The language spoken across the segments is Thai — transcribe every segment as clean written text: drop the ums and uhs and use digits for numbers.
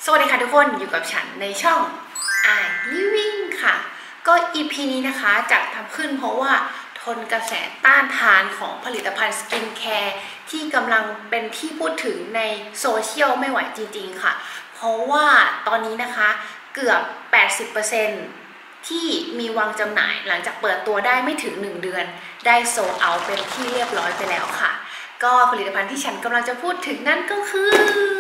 สวัสดีค่ะทุกคนอยู่กับฉันในช่อง I Living ค่ะก็ EP นี้นะคะจัดทำขึ้นเพราะว่าทนกระแสต้านทานของผลิตภัณฑ์สกินแคร์ที่กำลังเป็นที่พูดถึงในโซเชียลไม่ไหวจริงๆค่ะเพราะว่าตอนนี้นะคะเกือบ 80% ที่มีวางจำหน่ายหลังจากเปิดตัวได้ไม่ถึง1 เดือนได้โซลด์เอาท์เป็นที่เรียบร้อยไปแล้วค่ะก็ผลิตภัณฑ์ที่ฉันกำลังจะพูดถึงนั่นก็คือ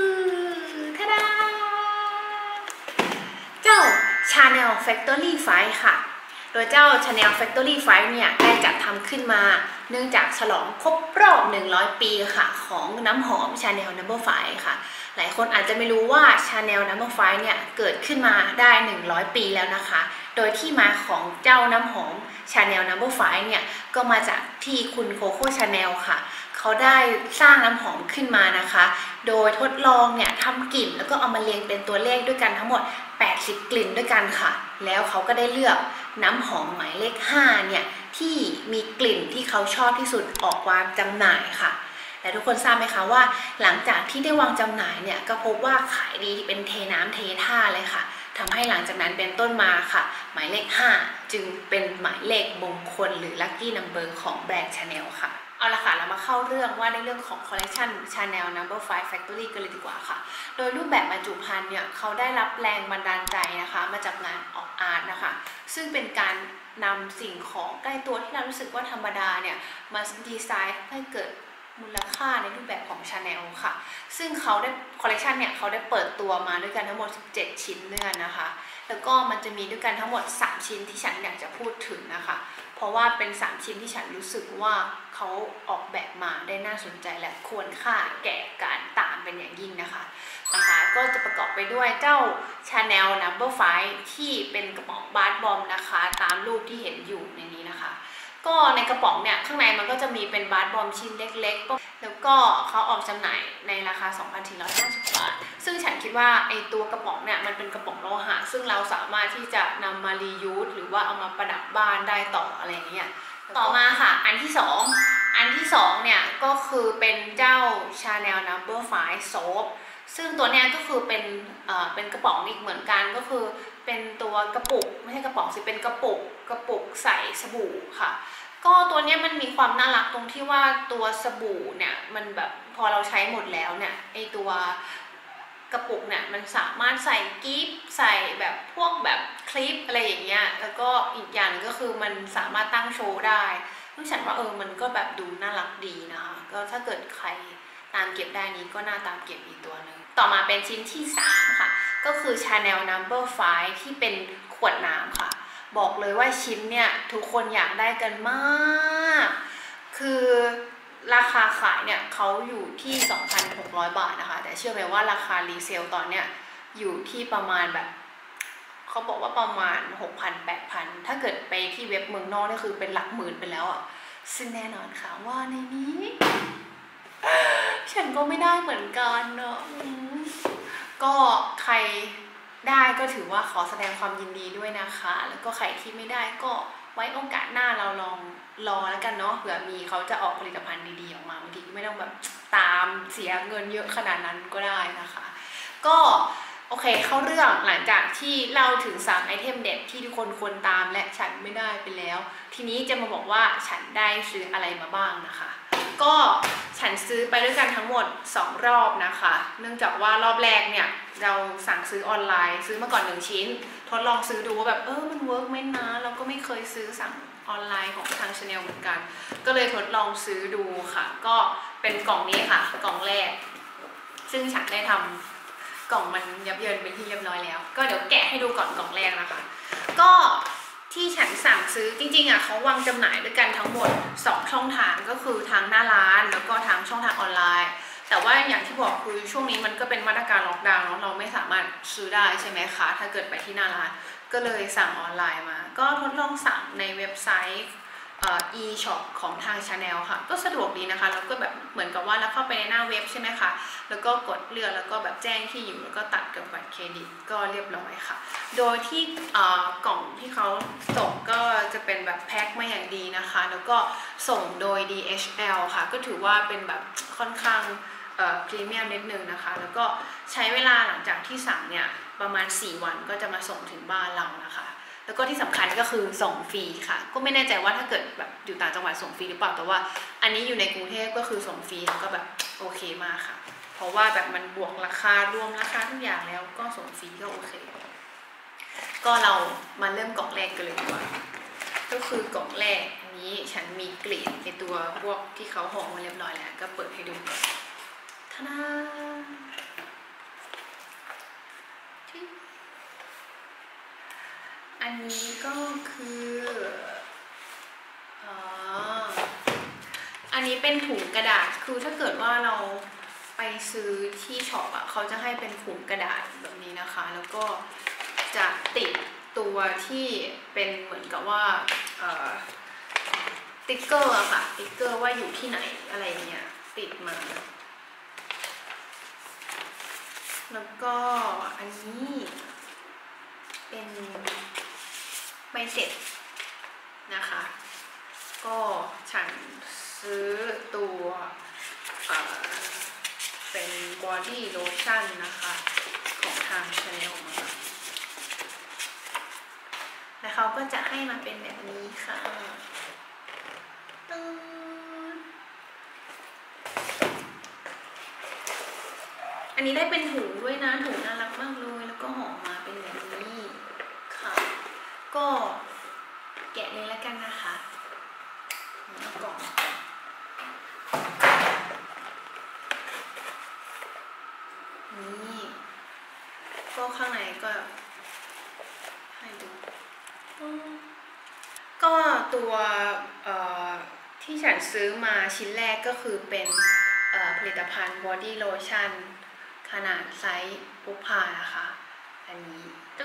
เจ้า Chanel Factory 5 ค่ะ โดยเจ้า Chanel Factory 5 เนี่ยได้จัดทำขึ้นมาเนื่องจากฉลองครบรอบ100 ปีค่ะของน้ำหอม Chanel No. 5 ค่ะ หลายคนอาจจะไม่รู้ว่า Chanel No. 5 เนี่ยเกิดขึ้นมาได้100 ปีแล้วนะคะ โดยที่มาของเจ้าน้ำหอม Chanel No. 5 เนี่ยก็มาจากที่คุณโคโค่ Chanel ค่ะเขาได้สร้างน้ำหอมขึ้นมานะคะโดยทดลองเนี่ยทำกลิ่นแล้วก็เอามาเรียงเป็นตัวเลขด้วยกันทั้งหมด80 กลิ่นด้วยกันค่ะแล้วเขาก็ได้เลือกน้ำหอมหมายเลข5เนี่ยที่มีกลิ่นที่เขาชอบที่สุดออกวางจำหน่ายค่ะแต่ทุกคนทราบไหมคะว่าหลังจากที่ได้วางจำหน่ายเนี่ยก็พบว่าขายดีเป็นเทน้ำเทท่าเลยค่ะทำให้หลังจากนั้นเป็นต้นมาค่ะหมายเลข5จึงเป็นหมายเลขมงคลหรือ Lucky Number ของแบรนด์ Chanel ค่ะเอาละค่ะเรามาเข้าเรื่องว่าในเรื่องของคอลเลคชัน Chanel No. 5 Factory กันเลยดีกว่าค่ะโดยรูปแบบบรรจุภัณฑ์เนี่ยเขาได้รับแรงบันดาลใจนะคะมาจากงานออกอาร์ตนะคะซึ่งเป็นการนำสิ่งของใกล้ตัวที่เรารู้สึกว่าธรรมดาเนี่ยมาดีไซน์ให้เกิดมูลค่าในรูปแบบของ Chanel ค่ะซึ่งเขาได้คอลเลคชันเนี่ยเขาได้เปิดตัวมาด้วยกันทั้งหมด17 ชิ้นด้วยกันนะคะแล้วก็มันจะมีด้วยกันทั้งหมด3 ชิ้นที่ฉันอยากจะพูดถึงนะคะเพราะว่าเป็น3 ชิ้นที่ฉันรู้สึกว่าเขาออกแบบมาได้น่าสนใจและควรค่าแก่การตามเป็นอย่างยิ่งนะคะก็จะประกอบไปด้วยเจ้า Chanel No. 5 ที่เป็นกระป๋องบาร์บอมนะคะตามรูปที่เห็นอยู่ในนี้นะคะก็ในกระป๋องเนี่ยข้างในมันก็จะมีเป็นบาร์บอมชิ้นเล็กๆแล้วก็เขาออกจำหน่ายในราคา 2,450 บาทซึ่งฉันคิดว่าไอตัวกระป๋องเนี่ยมันเป็นกระป๋องโลหะซึ่งเราสามารถที่จะนำมารียูสหรือว่าเอามาประดับบ้านได้ต่ออะไรอย่างเงี้ยต่อมาค่ะอันที่2เนี่ยก็คือเป็นเจ้า Chanel No. 5 Soap ซึ่งตัวเนี้ยก็คือเป็นกระป๋องอีกเหมือนกันก็คือเป็นตัวกระปุกไม่ใช่กระป๋องสิเป็นกระปุกใส่สบู่ค่ะก็ตัวนี้มันมีความน่ารักตรงที่ว่าตัวสบู่เนี่ยมันแบบพอเราใช้หมดแล้วเนี่ยไอตัวกระปุกเนี่ยมันสามารถใส่กิฟต์ใส่แบบพวกแบบคลิปอะไรอย่างเงี้ยแล้วก็อีกอย่างนึงก็คือมันสามารถตั้งโชว์ได้ซึ่งฉันว่ามันก็แบบดูน่ารักดีนะคะก็ถ้าเกิดใครตามเก็บได้นี้ก็น่าตามเก็บอีกตัวนึงต่อมาเป็นชิ้นที่3ค่ะก็คือ Chanel No. 5 ที่เป็นขวดน้ำค่ะบอกเลยว่าชิ้นเนี่ยทุกคนอยากได้กันมากคือราคาขายเนี่ยเขาอยู่ที่ 2,600 บาทนะคะแต่เชื่อไหมว่าราคารีเซลตอนเนี้ยอยู่ที่ประมาณแบบเขาบอกว่าประมาณ 6,000-8,000 ถ้าเกิดไปที่เว็บเมืองนอกนี่คือเป็นหลักหมื่นไปแล้วอ่ะซึ่งแน่นอนค่ะว่าในนี้ฉันก็ไม่ได้เหมือนกันเนาะก็ใครได้ก็ถือว่าขอแสดงความยินดีด้วยนะคะแล้วก็ใครที่ไม่ได้ก็ไว้โอกาสหน้าเราลองรอแล้วกันเนาะเผื่อมีเขาจะออกผลิตภัณฑ์ดีๆออกมาบางทีก็ไม่ต้องแบบตามเสียเงินเยอะขนาดนั้นก็ได้นะคะก็โอเคเข้าเรื่องหลังจากที่เล่าถึง3 ไอเทมเด็ดที่ทุกคนควรตามและฉันไม่ได้ไปแล้วทีนี้จะมาบอกว่าฉันได้ซื้ออะไรมาบ้างนะคะก็ฉันซื้อไปด้วยกันทั้งหมด2 รอบนะคะเนื่องจากว่ารอบแรกเนี่ยเราสั่งซื้อออนไลน์ซื้อมาก่อน1 ชิ้นทดลองซื้อดูว่าแบบมันเวิร์กไหมนะเราก็ไม่เคยซื้อสั่งออนไลน์ของทาง Chanel เหมือนกันก็เลยทดลองซื้อดูค่ะก็เป็นกล่องนี้ค่ะกล่องแรกซึ่งฉันได้ทำกล่องมันยับเยินเป็นที่เรียบร้อยแล้วก็เดี๋ยวแกะให้ดูก่อนกล่องแรกนะคะก็ที่ฉันสั่งซื้อจริงๆเขาวางจำหน่ายด้วยกันทั้งหมด2 ช่องทางก็คือทางหน้าร้านแล้วก็ทางช่องทางออนไลน์แต่ว่าอย่างที่บอกคือช่วงนี้มันก็เป็นมาตรการล็อกดาวน์เนาะเราไม่สามารถซื้อได้ใช่ไหมคะถ้าเกิดไปที่หน้าร้านก็เลยสั่งออนไลน์มาก็ทดลองสั่งในเว็บไซต์e-shop ของทาง Chanel ค่ะก็สะดวกดีนะคะแล้วก็แบบเหมือนกับว่าเราเข้าไปในหน้าเว็บใช่ไหมคะแล้วก็กดเลือกแล้วก็แบบแจ้งที่อยู่แล้วก็ตัดกับบัตรเครดิตก็เรียบร้อยค่ะโดยที่กล่องที่เขาส่งก็จะเป็นแบบแพ็คมาอย่างดีนะคะแล้วก็ส่งโดย DHL ค่ะก็ถือว่าเป็นแบบค่อนข้างพรีเมียมนิดนึงนะคะแล้วก็ใช้เวลาหลังจากที่สั่งเนี่ยประมาณ4 วันก็จะมาส่งถึงบ้านเรานะคะแล้วก็ที่สำคัญก็คือส่งฟรีค่ะก็ไม่แน่ใจว่าถ้าเกิดแบบอยู่ต่างจังหวัดส่งฟรีหรือเปล่าแต่ว่าอันนี้อยู่ในกรุงเทพก็คือส่งฟรีแล้วก็แบบโอเคมากค่ะเพราะว่าแบบมันบวกราคารวมราคาทุกอย่างแล้วก็ส่งฟรีก็โอเคก็เรามาเริ่มกล่องแรกกันเลยดีกว่าก็คือกล่องแรกอันนี้ฉันมีกรีดในตัวพวกที่เขาห่อมาเรียบร้อยแล้วก็เปิดให้ดูก่อนท่าอันนี้ก็คืออันนี้เป็นถุงกระดาษคือถ้าเกิดว่าเราไปซื้อที่ช็อปอ่ะเขาจะให้เป็นถุงกระดาษแบบนี้นะคะแล้วก็จะติดตัวที่เป็นเหมือนกับว่าติ๊กเกอร์อะค่ะติ๊กเกอร์ว่าอยู่ที่ไหนอะไรเงี้ยติดมาแล้วก็อันนี้เป็นใบเสร็จนะคะก็ฉันซื้อตัวเป็นบอดี้โลชั่นนะคะของทางชาแนลมาแล้วเขาก็จะให้มาเป็นแบบนี้ค่ะอันนี้ได้เป็นถุงด้วยนะถุงน่ารักมากเลยแล้วก็ห่อมาเป็นแบบนี้ค่ะก็แกะเลยแล้วกันนะคะเอากล่องนี่ก็ข้างในก็ให้ดูก็ตัวที่ฉันซื้อมาชิ้นแรกก็คือเป็นผลิตภัณฑ์บอดี้โลชั่นขนาดไซส์พกพานะคะอันนี้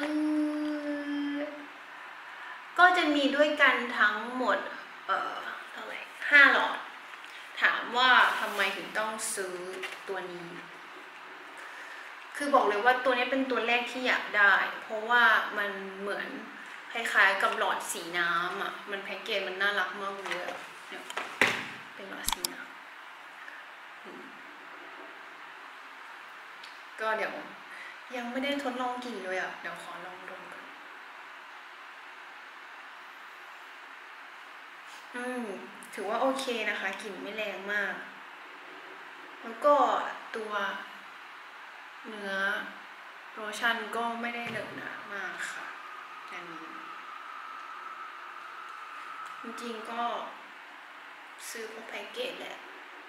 ก็จะมีด้วยกันทั้งหมดเท่าไหร่5 หลอดถามว่าทำไมถึงต้องซื้อตัวนี้คือบอกเลยว่าตัวนี้เป็นตัวแรกที่อยากได้เพราะว่ามันเหมือนคล้ายๆกับหลอดสีน้ำอ่ะมันแพ็กเกจมันน่ารักมากเลยเนี่ยเป็นหลอดสีน้ำก็เดี๋ยวยังไม่ได้ทดลองกลิ่นเลยอ่ะเดี๋ยวขอลองดมก่อนถือว่าโอเคนะคะกลิ่นไม่แรงมากแล้วก็ตัวเนื้อโลชั่นก็ไม่ได้เหนอะหนามากค่ะอันนี้จริงๆก็ซื้อพวกแพ็กเกจแหละ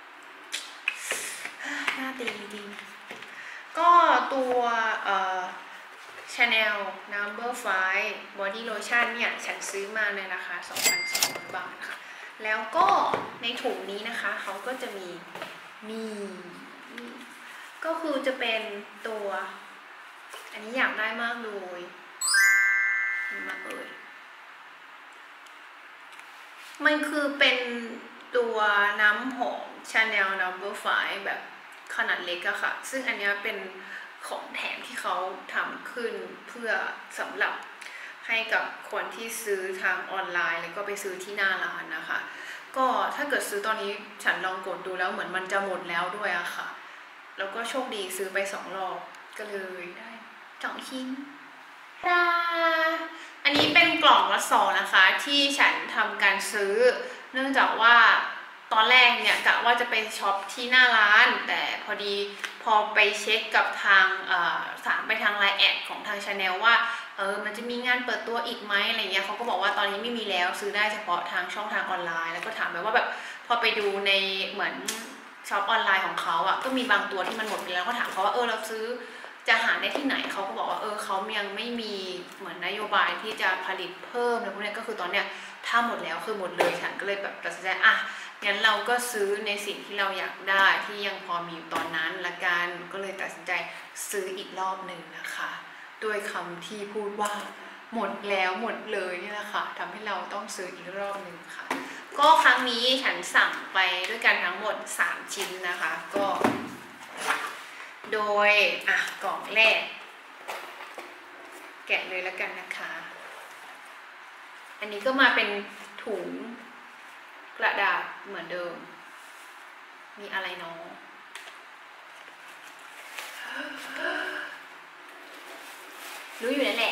หน้าตีจริงๆก็ตัวChanel Number 5 Body Lotion เนี่ยฉันซื้อมาในราคา 2,200 บาทค่ะแล้วก็ในถุงนี้นะคะเขาก็จะมีก็คือจะเป็นตัวอันนี้อยากได้มากเลยมามันคือเป็นตัวน้ำหอม Chanel Number 5 แบบขนาดเล็กอะค่ะซึ่งอันนี้เป็นของแถมที่เขาทำขึ้นเพื่อสำหรับให้กับคนที่ซื้อทางออนไลน์แล้วก็ไปซื้อที่หน้าร้านนะคะก็ถ้าเกิดซื้อตอนนี้ฉันลองกดดูแล้วเหมือนมันจะหมดแล้วด้วยอะค่ะแล้วก็โชคดีซื้อไป2 รอบก็เลยได้2 ชิ้นอันนี้เป็นกล่องละ2นะคะที่ฉันทำการซื้อเนื่องจากว่าตอนแรกเนี่ยกะว่าจะไปช็อปที่หน้าร้านแต่พอดีพอไปเช็คกับทางถามไปทางไลน์แอดของทาง Chanel ว่ามันจะมีงานเปิดตัวอีกไหมอะไรเงี้ยเขาก็บอกว่าตอนนี้ไม่มีแล้วซื้อได้เฉพาะทางช่องทางออนไลน์แล้วก็ถามไปว่าแบบพอไปดูในเหมือนช็อปออนไลน์ของเขาอ่ะก็มีบางตัวที่มันหมดไปแล้วก็ถามเขาว่าเราซื้อจะหาได้ที่ไหนเขาก็บอกว่าเขายังไม่มีเหมือนนโยบายที่จะผลิตเพิ่มอะไรพวกนี้ก็คือตอนเนี้ยถ้าหมดแล้วคือหมดเลยฉันก็เลยแบบตัดสินใจงั้นเราก็ซื้อในสิ่งที่เราอยากได้ที่ยังพอมีตอนนั้นละกันก็เลยตัดสินใจซื้ออีกรอบหนึ่งนะคะด้วยคำที่พูดว่าหมดแล้วหมดเลยนี่แหละค่ะทำให้เราต้องซื้ออีกรอบหนึ่งค่ะก็ครั้งนี้ฉันสั่งไปด้วยกันทั้งหมด3 ชิ้นนะคะก็โดยกล่องแรกแกะเลยแล้วกันนะคะอันนี้ก็มาเป็นถุงกระดาษเหมือนเดิมมีอะไรเนาะรู้อยู่นั่นแหละ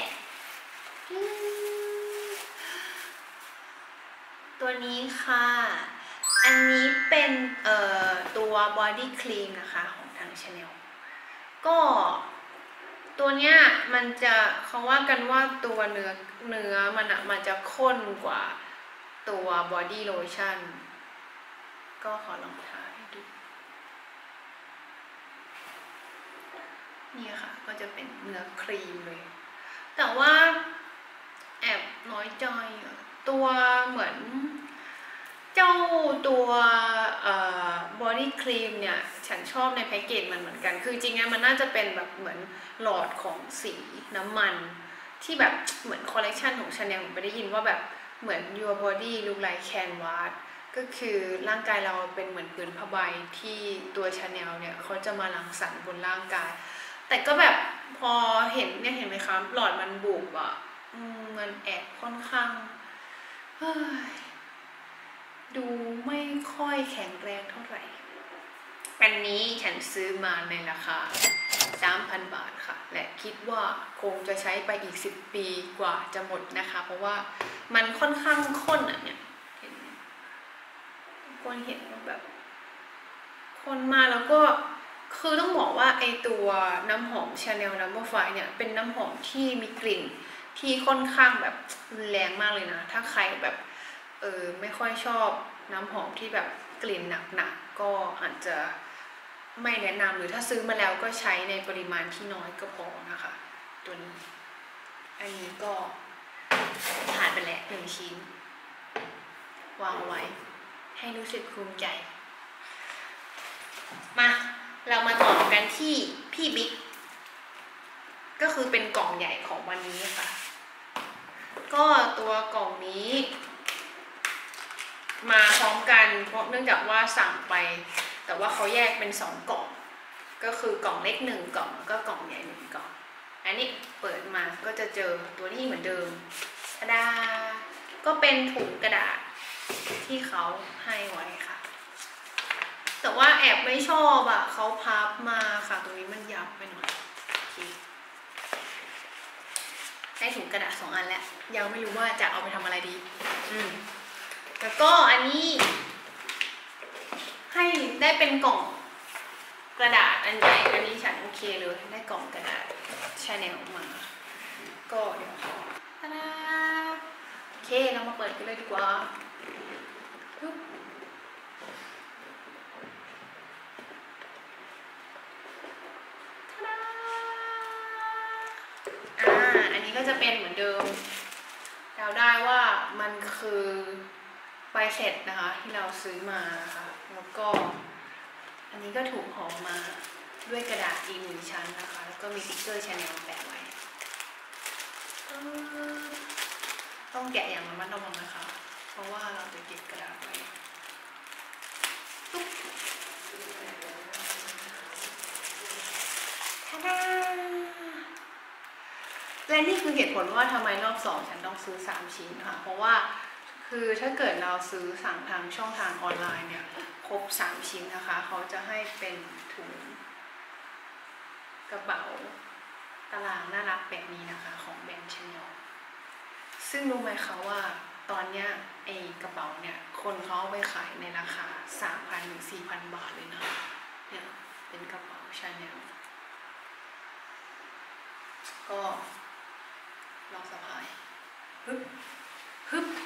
ตัวนี้ค่ะอันนี้เป็นตัวบอดี้ครีมนะคะของทาง Chanel ก็ตัวเนี้ยมันจะเขาว่ากันว่าตัวเนื้อมันจะข้นกว่าตัวบอดี้โลชั่นก็ขอลองทาให้ดูนี่ค่ะก็จะเป็นเนื้อครีมเลยแต่ว่าแอบน้อยใจตัวเหมือนเจ้าตัวบอดี้ครีมเนี่ยฉันชอบในแพ็กเกจมันเหมือนกันคือจริงๆมันน่าจะเป็นแบบเหมือนหลอดของสีน้ำมันที่แบบเหมือนคอลเลกชันของ Chanel ผมไปได้ยินว่าแบบเหมือน Your Body Look Like Canvas ก็คือร่างกายเราเป็นเหมือนผืนผ้าใบที่ตัว Chanel เนี่ยเขาจะมารังสรรค์บนร่างกายแต่ก็แบบพอเห็นเนี่ยเห็นไหมคะหลอดมันบุบอ่ะมันแอบค่อนข้างดูไม่ค่อยแข็งแรงเท่าไหร่อันนี้ฉันซื้อมาในราคา 3,000 บาทค่ะและคิดว่าคงจะใช้ไปอีก10 ปีกว่าจะหมดนะคะเพราะว่ามันค่อนข้างข้นอ่ะเนี่ยคนเห็นแบบข้นมากแล้วก็คือต้องบอกว่าไอตัวน้ำหอม Chanel No. 5เนี่ยเป็นน้ำหอมที่มีกลิ่นที่ค่อนข้างแบบแรงมากเลยนะถ้าใครแบบไม่ค่อยชอบน้ำหอมที่แบบกลิ่นหนักๆก็อาจจะไม่แนะนำหรือถ้าซื้อมาแล้วก็ใช้ในปริมาณที่น้อยก็พอนะคะตัวนี้อันนี้ก็ผ่านไปแล้ว1 ชิ้นวางเอาไว้ให้รู้สึกภูมิใจมาเรามาต่อกันที่พี่บิ๊กก็คือเป็นกล่องใหญ่ของวันนี้ค่ะก็ตัวกล่องนี้มาพร้อมกันเพราะเนื่องจากว่าสั่งไปแต่ว่าเขาแยกเป็น2 กล่องก็คือกล่องเล็ก1 กล่องแล้วก็กล่องใหญ่1 กล่องอันนี้เปิดมาก็จะเจอตัวนี้เหมือนเดิมทะดาก็เป็นถุงกระดาษที่เขาให้ไว้ค่ะแต่ว่าแอบไม่ชอบอ่ะเขาพับมาค่ะตรงนี้มันยับไปหน่อยได้ถุงกระดาษ2 อันแล้วยังไม่รู้ว่าจะเอาไปทำอะไรดีแล้วก็อันนี้ให้ได้เป็นกล่องกระดาษอันใหญ่อันนี้ฉันโอเคเลยได้กล่องกระดาษChanelมาก็เดี๋ยวตาดาโอเคเรามาเปิดกันเลยดีกว่าอันนี้ก็จะเป็นเหมือนเดิมเราได้ว่ามันคือใบเสร็จนะคะที่เราซื้อมานะคะแล้วก็อันนี้ก็ถูกห่อมาด้วยกระดาษอีก1 ชั้นนะคะแล้วก็มีสติ๊กเกอร์Chanelแปะไว้ต้องแกะอย่างระมัดระวังนะคะเพราะว่าเราจะเก็บกระดาษไว้และนี่คือเหตุผลว่าทำไมรอบ2ฉันต้องซื้อ3 ชิ้นค่ะเพราะว่าคือถ้าเกิดเราซื้อสั่งทางช่องทางออนไลน์เนี่ยครบ3 ชิ้นนะคะเขาจะให้เป็นถุงกระเป๋าตารางน่ารักแบบนี้นะคะของแบรนด์ Chanel ซึ่งรู้ไหมคะว่าตอนเนี้ยไอ้กระเป๋าเนี่ยคนเขาเอาไปขายในราคา 3,000 ถึง 4,000 บาทเลยนะเนี่ยเป็นกระเป๋า Chanel ก็ลองสะพายฮึบ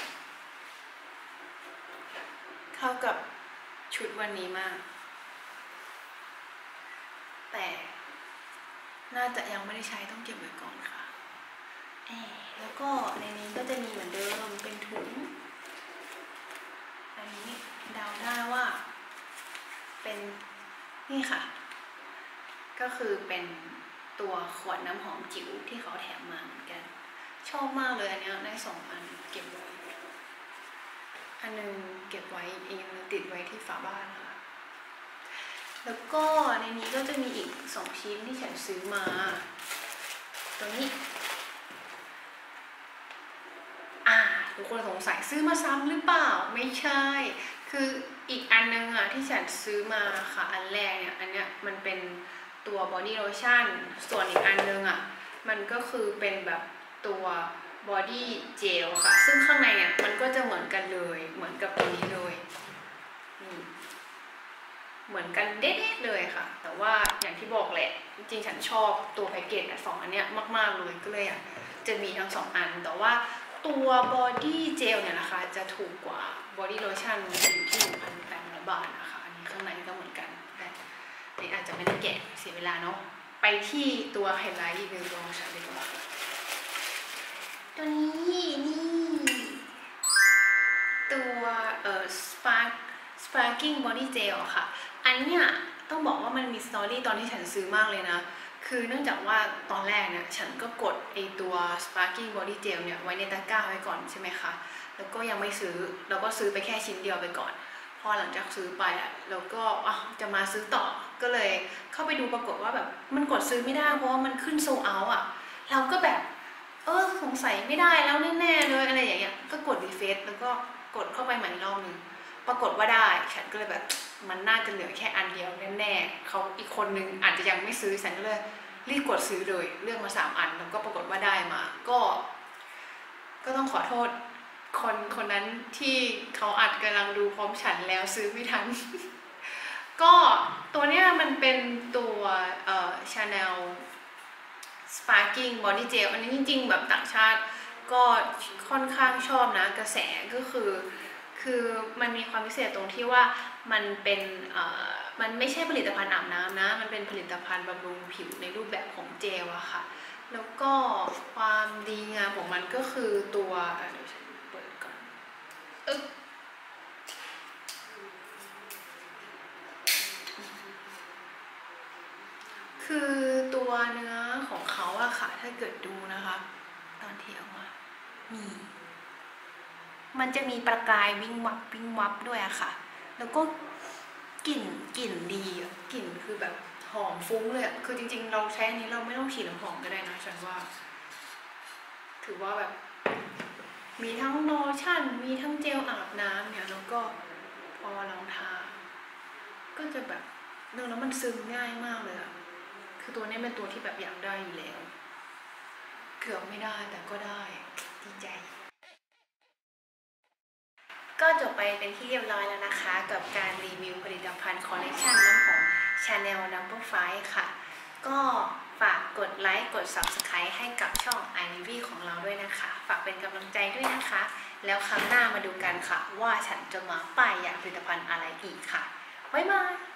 เข้ากับชุดวันนี้มากแต่น่าจะยังไม่ได้ใช้ต้องเก็บไว้ก่อนค่ะแล้วก็ในนี้ก็จะมีเหมือนเดิมเป็นถุงอันนี้เดาได้ว่าเป็นนี่ค่ะก็คือเป็นตัวขวดน้ำหอมจิ๋วที่เขาแถมมาเหมือนกันชอบมากเลยอันนี้ได้2 อันเก็บไว้อันนึงเก็บไว้อีกอันนึงติดไว้ที่ฝาบ้านค่ะแล้วก็ในนี้ก็จะมีอีก2 ชิ้นที่ฉันซื้อมาตัวนี้ทุกคนสงสัยซื้อมาซ้ำหรือเปล่าไม่ใช่คืออีกอันนึงที่ฉันซื้อมาค่ะอันแรกเนี่ยอันเนี้ยมันเป็นตัวบอดี้โลชั่นส่วนอีกอันนึงมันก็คือเป็นแบบตัวบอดี้เจลค่ะซึ่งข้างในเนี่ยมันก็จะเหมือนกันเลยเหมือนกับตัวนี้เลยนี่เหมือนกันเด็ดๆเลยค่ะแต่ว่าอย่างที่บอกแหละจริงๆฉันชอบตัวแพ็กเกจสองอันเนี้ยมากๆเลยก็เลยจะมีทั้ง2 อันแต่ว่าตัวบอดี้เจลเนี่ยนะคะจะถูกกว่าบอดี้โลชั่นอยู่ที่ 1,800 บาทนะคะอันนี้ข้างในก็เหมือนกันแต่นี่อาจจะไม่ได้แกะเสียเวลาเนาะไปที่ตัวไฮไลท์อีกหนึ่งตัวของฉันเลยก็ตัวนี้นี่ตัวsparking body gel ค่ะอันเนี้ยต้องบอกว่ามันมีสตอรี่ตอนที่ฉันซื้อมากเลยนะคือเนื่องจากว่าตอนแรกเนี่ยฉันก็กดไอตัว sparking body gel เนี่ยไว้ในตะกร้าไว้ก่อนใช่ไหมคะแล้วก็ยังไม่ซื้อแล้วก็ซื้อไปแค่ชิ้นเดียวไปก่อนพอหลังจากซื้อไปแล้วก็จะมาซื้อต่อก็เลยเข้าไปดูปรากฏว่าแบบมันกดซื้อไม่ได้เพราะว่ามันขึ้นโซลเอาท์เราก็แบบสงสัยไม่ได้แล้วแน่ๆเลยอะไรอย่างเงี้ยก็กดรีเฟรชแล้วก็กดเข้าไปใหม่รอบนึงปรากฏว่าได้ฉันก็เลยแบบมันน่าจะเหลือแค่อันเดียวแน่ๆเขาอีกคนนึงอาจจะยังไม่ซื้อฉันก็เลยรีบกดซื้อเลยเลือกมา3 อันแล้วก็ปรากฏว่าได้มาก็ต้องขอโทษคนนั้นที่เขาอาจกำลังดูพร้อมฉันแล้วซื้อไม่ทัน ก็ตัวเนี้ยมันเป็นตัวChanel Sparking Body Gel อันนี้จริงๆแบบต่างชาติก็ค่อนข้างชอบนะกระแสก็คือมันมีความพิเศษตรงที่ว่ามันเป็นมันไม่ใช่ผลิตภัณฑ์อาบน้ำนะมันเป็นผลิตภัณฑ์บำรุงผิวในรูปแบบของเจลอะค่ะแล้วก็ความดีงามของมันก็คือตัวเดี๋ยวฉันเปิดก่อนคือตัวเนื้อของเขาอะค่ะถ้าเกิดดูนะคะตอนที่ออกมามันจะมีประกายวิงวับด้วยอะค่ะแล้วก็กลิ่นดีกลิ่นคือแบบหอมฟุ้งเลยคือจริงๆเราใช้อันนี้เราไม่ต้องฉีดน้ำหอมก็ได้นะฉันว่าถือว่าแบบมีทั้งโลชั่นมีทั้งเจลอาบน้ำเนี่ยแล้วก็พอเราทาก็จะแบบแล้วมันซึมง่ายมากเลยอะคือตัวนี้เป็นตัวที่แบบอยากได้อยู่แล้วเกือบไม่ได้แต่ก็ได้ดีใจก็จบไปเป็นที่เรียบร้อยแล้วนะคะกับการรีวิวผลิตภัณฑ์คอลเลคชันน้ำหอม Chanel No. 5 ค่ะก็ฝากกดไลค์กด Subscribe ให้กับช่อง iReview ของเราด้วยนะคะฝากเป็นกำลังใจด้วยนะคะแล้วครั้งหน้ามาดูกันค่ะว่าฉันจะมาป้ายยาผลิตภัณฑ์อะไรอีกค่ะบ๊ายบาย